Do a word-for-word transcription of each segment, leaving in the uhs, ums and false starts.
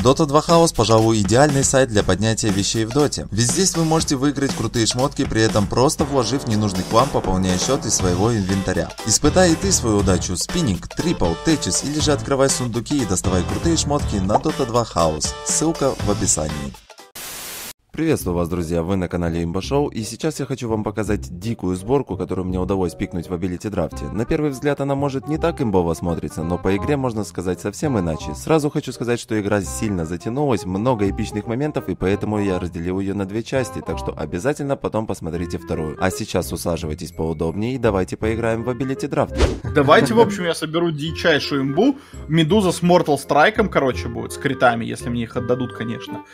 Дота два House, пожалуй, идеальный сайт для поднятия вещей в доте. Ведь здесь вы можете выиграть крутые шмотки, при этом просто вложив ненужный к вам, пополняя счет из своего инвентаря. Испытай и ты свою удачу, спиннинг, трипл, течес или же открывай сундуки и доставай крутые шмотки на Дота два House. Ссылка в описании. Приветствую вас, друзья, вы на канале Имба Шоу, и сейчас я хочу вам показать дикую сборку, которую мне удалось пикнуть в Ability Draft. На первый взгляд она может не так имбово смотрится, но по игре можно сказать совсем иначе. Сразу хочу сказать, что игра сильно затянулась, много эпичных моментов, и поэтому я разделил ее на две части, так что обязательно потом посмотрите вторую. А сейчас усаживайтесь поудобнее и давайте поиграем в Ability Draft. Давайте, в общем, я соберу дичайшую имбу. Медуза с Mortal Strike'ом, короче, будет, с критами, если мне их отдадут, конечно.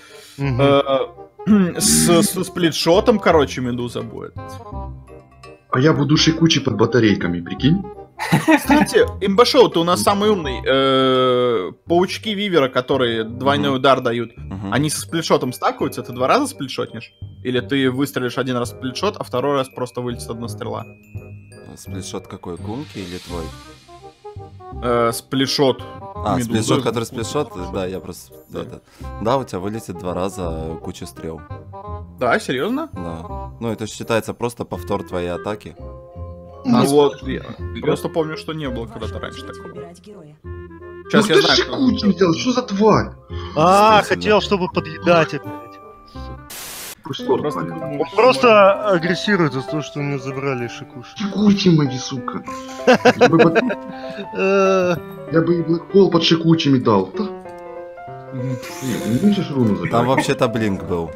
С, с сплитшотом, короче, Медуза будет. А я буду шикучий под батарейками, прикинь? Кстати, имбашоу, ты у нас самый умный. Э-э, паучки Вивера, которые двойной удар дают, Угу. они со сплитшотом стакаются? Ты два раза сплитшотнешь? Или ты выстрелишь один раз сплитшот, а второй раз просто вылетит одна стрела? Сплитшот какой, Кунки или твой? Э, сплитшот. А, Медузы. сплитшот, который сплитшот? Да, я просто... Да. Это... да, у тебя вылетит два раза куча стрел. Да, серьезно? Да. Ну, это считается просто повтор твоей атаки. Ну вот, я просто помню, что не было когда-то раньше такого. Сейчас ну я ты знаю, шикучий что... сделал, что за тварь? А, хотел, чтобы подъедать опять. Пусть лорд Просто, понятно. думаю, Он просто агрессирует за то, что у него забрали шикуш. Шикучий, мои, сука. Я бы, под- Э, я бы и Блэкхолл под шикучими дал. Да? Не, не будешь руну забирать? Там вообще-то блинк был.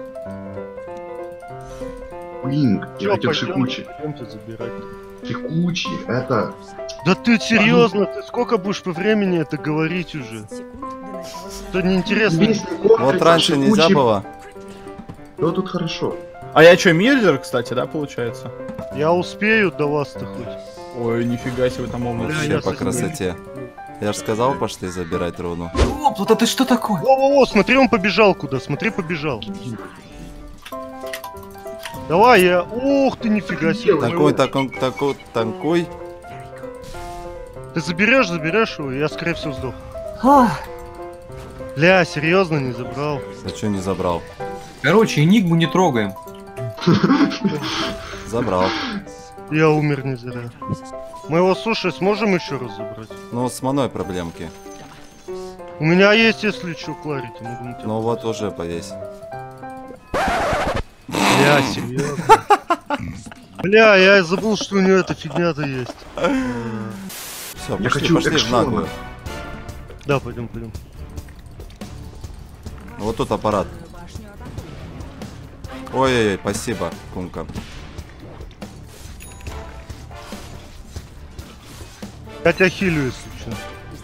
Блин, я чё, хотел пойдём- шикучий. пойдёмте забирать. Шикучий, это... Да ты серьезно, ты сколько будешь по времени это говорить уже? Это неинтересно. Весь город Вот это раньше шикучий. нельзя было. Да тут хорошо. А я что, миллер, кстати, да, получается? Я успею до вас-то хоть. Ой, нифига себе, там умный. Бля, Вообще я по со- красоте. Я же сказал, пошли забирать руну. Оп, вот это что такое? Во-во-во, смотри, он побежал куда, смотри, побежал. Давай, я... Ух ты, нифига себе. Такой, такой, такой, такой. Ты заберешь, заберешь его, я, скорее всего, сдох. Ах. Бля, серьезно, не забрал. А чё не забрал? Короче, Энигму не трогаем. Забрал. Я умер не зря. Мы его, слушай, сможем еще раз забрать? Ну, с маной проблемки. У меня есть, если что, кларить, я могу на тебя. Ну вот уже повесь. Бля, серьезно. Бля, я забыл, что у него эта фигня-то есть. Все, Я пошли, хочу пошли в экшона. наглую. Да, пойдем, пойдем. Вот тут аппарат. Ой-ой-ой, спасибо, Кунка. Я тебя хилю, если что.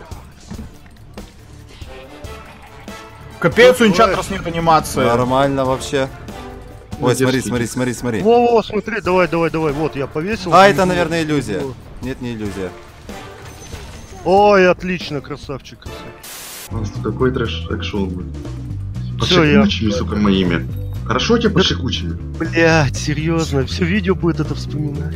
Капец, у Инчатрос нет анимации. Нормально вообще. Ой, смотри, Надеждите. смотри, смотри, смотри. Во-во, смотри, давай, давай, давай. Вот, я повесил. А, это, наверное, иллюзия. Нет, не иллюзия. Ой, отлично, красавчик, красавчик. Просто какой трэш экшон будет. Под Всё, я- шикучими, сука, моими. Хорошо тебе под шикучими? Блять, серьезно, все видео будет это вспоминать.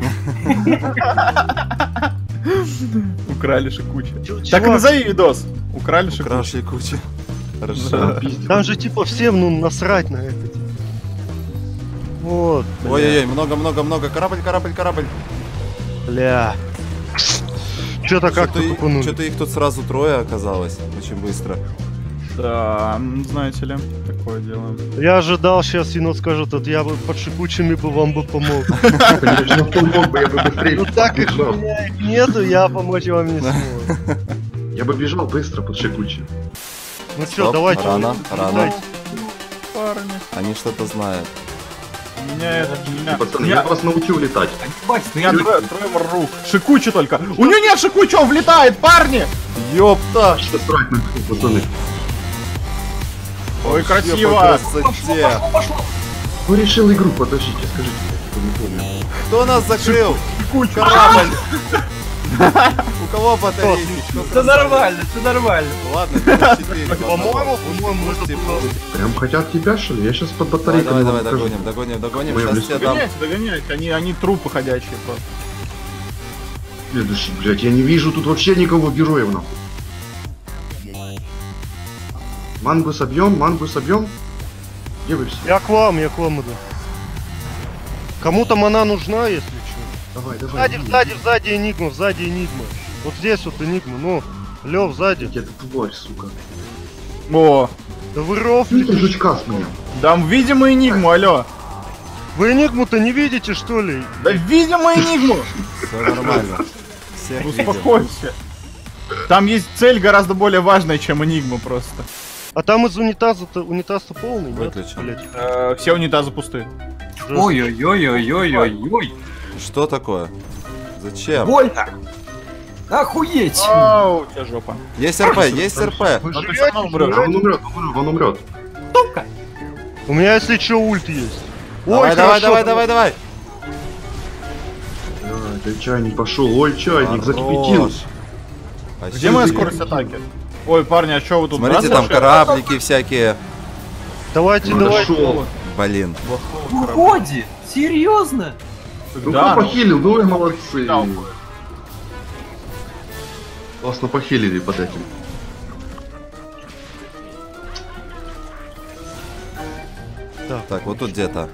Украли шикучи. Чё- Так и чувак, назови видос. Украли шикучи. Краши куча. Хорошо. Да. Пиздец. Там же типа всем, ну, насрать на это. типа. Вот, бля. Ой-ой-ой, много-много-много. Корабль, корабль, корабль. Бля. Что-то как-то Что-то тупанули. что-то их тут сразу трое оказалось. Очень быстро. Да, м, знаете ли, такое делаем. Я ожидал, сейчас енот скажет, вот я бы под шипучими бы вам бы помог. Конечно, помог бы, я бы быстрее Ну так как у бежал. меня их нету, я помочь вам не смог. Я бы бежал быстро под шикучим. Ну чё, Стоп, давайте. рано, рано. давайте. Парни. Они что-то знают. Меня это... Меня... Пацаны, меня... я вас научил летать. Ебать, Меня стоит. трое, трое рук. Шикучи только. У него нет шикучи, он влетает, парни! Ёпта! Что срать на всех, пацаны? Ой, Вообще красиво. по красоте. Кто решил игру? Подождите, скажите. Я не помню. Кто нас закрыл? Шикучи. Корабль. У кого батарейки? Кто Все красавец? нормально, все нормально. Ладно, четыре. По-моему, по-моему, это Пусти, было- пусти. Прям хотят тебя, что ли? Я сейчас под Давай, батарейками давай, давай, вам покажу. догоним, догоним, догоним. Мы в Сейчас лесу. тебе дам. Догоняйте, догоняйте. Они, они трупы ходячие просто. Следующий, блядь, я не вижу тут вообще никого героев, нахуй. Мангу собьем, мангу собьем. Где вы все? Я к вам, я к вам иду. Кому-то мана нужна, если что. Давай, давай. Сзади, сзади, сзади Энигма, сзади Энигма. Вот здесь вот Энигма, ну. Лев, сзади. Где ты тварь, сука? О, Да вы рофли. Ты жучка с меня. да видим мы Энигму, алло. Вы Энигму-то не видите, что ли? Да видим мы Энигму. Все нормально. Всех видим. Успокойся. Там есть цель гораздо более важная, чем Энигма просто. А там из унитаза-то, унитаз-то полный, нет? Выключен. Блядь. Э, все унитазы пусты. Ой-ой-ой-ой-ой-ой. Что такое? Зачем? Больно. Охуеть. Ау, у тебя жопа. Есть РП, есть РП. Вы Ну ты живете? всё равно умрёшь. Он умрет, он умрет, он умрет. У меня, если что, ульт есть. Давай, Ой, давай, хорошо. давай, давай, давай. Да, ты чайник пошел. Ой, чайник, закипятил. Хорош. Где моя скорость атаки? Ой, парни, а что вы тут? Смотрите, там разрушили? кораблики всякие. Давайте, Ну, давайте. дошел. Блин. Уходи. Серьезно? Ну Да, кто ну, похилил? Ну вы молодцы. да, уходит. Классно похилили под этим. Так, вот тут где-то.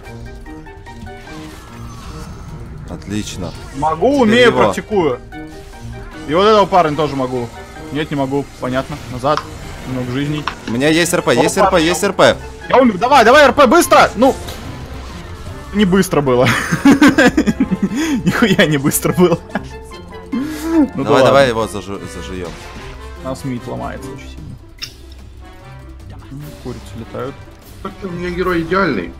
Отлично. Могу, Теперь умею, его. практикую. И вот этого парня тоже могу. Нет, не могу. Понятно. Назад. Много жизней. У меня есть РП, есть Опа, РП, есть РП. Я умер. Давай, давай, РП, быстро! Ну. Не быстро было. Нихуя не быстро было. Ну да Давай, ладно. давай его зажу- зажуем. У нас мид ломается очень сильно. Курицы летают. Так-то у меня герой идеальный.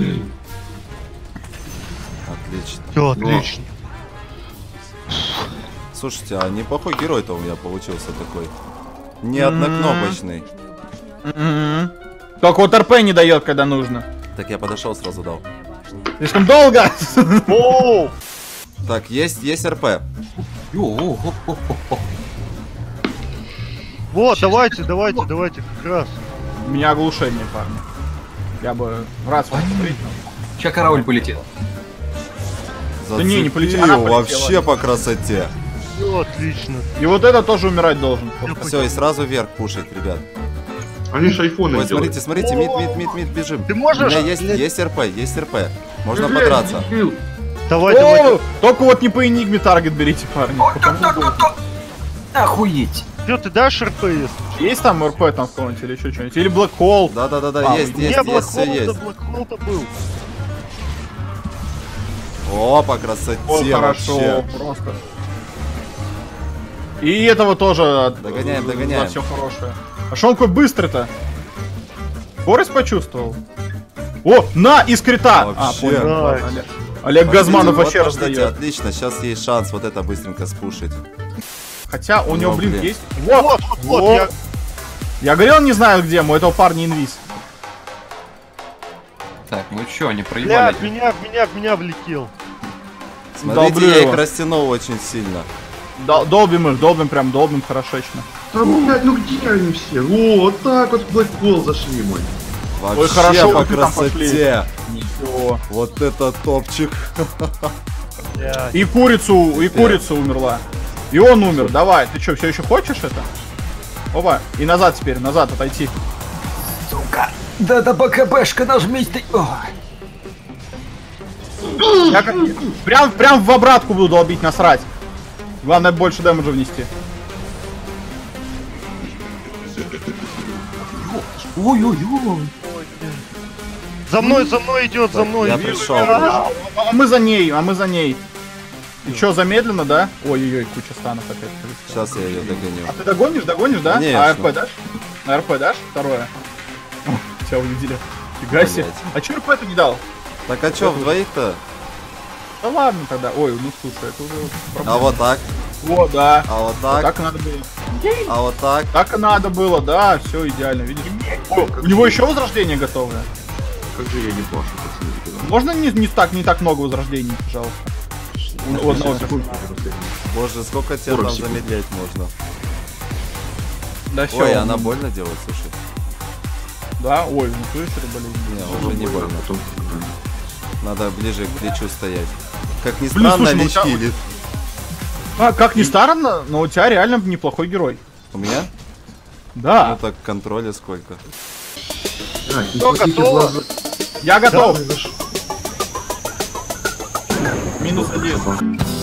Отлично. Все, отлично. Слушайте, а неплохой герой-то у меня получился такой. Не однокнопочный. Мгм. Только вот РП не дает, когда нужно. Так я подошел, сразу дал. Слишком долго. Оу! Так, есть, есть РП. Йо-о-о-о-о. Вот, давайте, давайте, давайте, как раз. У меня оглушение, парни. Я бы рад смотреть. Сейчас корабль полетел. Да не, не полетела, она Зацепил полетела. вообще по красоте. Все, отлично. И вот это тоже умирать должен. Все, и сразу вверх пушить, ребят. Они ж айфоны Ой, делают. смотрите, смотрите, мид, мид, мид, мид, бежим. Ты У можешь? меня есть, есть РП, есть РП. Можно Блядь, подраться. дебил. Давай, давай. О, только вот не по энигме таргет берите, парни. Потому что- Охуеть. Что, ты дашь РП, если? Есть там РП там в каком-нибудь или еще что-нибудь? Или Black Hole? Да-да-да-да, А, есть, не, есть, Не, есть, все есть. Блэкхолл-то был. О, по красоте Вот хорошо, вообще. просто. И этого тоже. Догоняем, За догоняем. все хорошее. А что он такой быстрый-то? Скорость почувствовал? О, на, из крита! А, Вообще. понял. Да. Ладно, Олег. Олег Газманов Вот, вообще подождите, раздает. отлично, сейчас есть шанс вот это быстренько спушить. Хотя у него, Ну, блин, блин. есть. Вот, Вот, вот, вот, вот. я... Я говорил, не знаю где, у этого парня инвиз. Так, ну чё, они проебали? Бля, в меня, в меня, в меня влетел. Смотрите, Долблю я его. их растянул очень сильно. Дол- Долбим их, долбим прям, долбим хорошечно. Да, блядь, ну где они все? О, вот так вот в Black Hole зашли, мой. Вообще хорошо, по вот вы там красоте. Всё. Вот это топчик. Бля. И курицу, и Теперь. курица умерла. И он умер. Давай, ты что, все еще хочешь это? Опа, и назад теперь, назад отойти. Сука. Да-да, БКБшка нажмись ты. Ой. Я как... прям, прям в обратку буду долбить, насрать. Главное больше дэмэджа внести. Ой-ой-ой. За мной, за мной идет, за мной. Я Вижу. пришел. А, а мы за ней, а мы за ней. И что, замедленно, да? Ой-ой-ой, куча станов опять. Сейчас я ее догоню. А ты догонишь, догонишь, да? Конечно. А РП дашь? А РП дашь? Второе. О, тебя увидели. Фига себе. Блядь. А чё РП ты не дал? Так а чё, вдвоих-то? Да ладно тогда. Ой, ну слушай, это уже А проблема. вот так, О, да. а вот так, Так и надо было. а вот так. Так и надо было, да, все идеально, видишь? О, у него еще возрождение готовое. Как же я не плашу, пацаны. когда- Можно не, не так не так много возрождений, пожалуйста? У, у одного Секунду, персонажа. просто. Боже, сколько тебя сорок там секунд. замедлять можно? Да все. Ой, она больно делает, слушай. Да, ой, ну слышали, блин. Не, уже не больно. Потом- Надо ближе к плечу стоять. Как ни Блин, странно, слушай, ну у Лич тебя- хилит. А, как ни странно, но у тебя реально неплохой герой. У меня? Да. Ну так контроля сколько? Так, не Кто смотрите в готово? глаза. Я готов. Да, Минус один. собака.